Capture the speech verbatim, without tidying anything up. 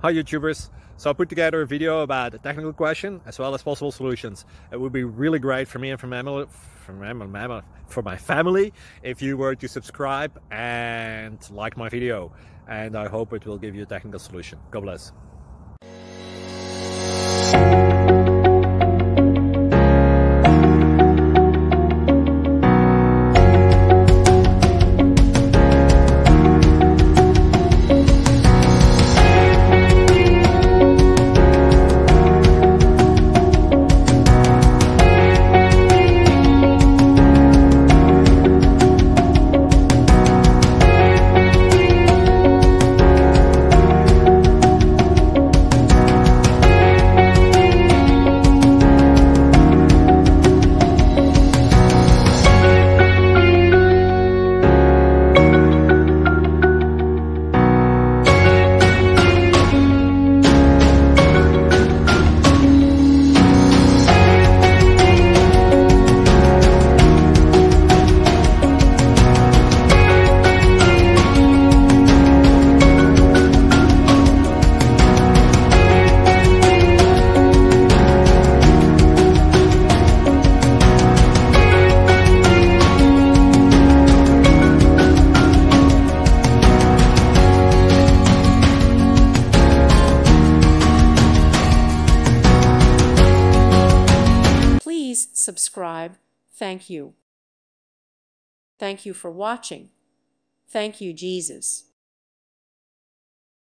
Hi YouTubers! So I put together a video about a technical question as well as possible solutions. It would be really great for me and for my family, for my, for my family if you were to subscribe and like my video. And I hope it will give you a technical solution. God bless. Please subscribe. Thank you. Thank you for watching. Thank you, Jesus.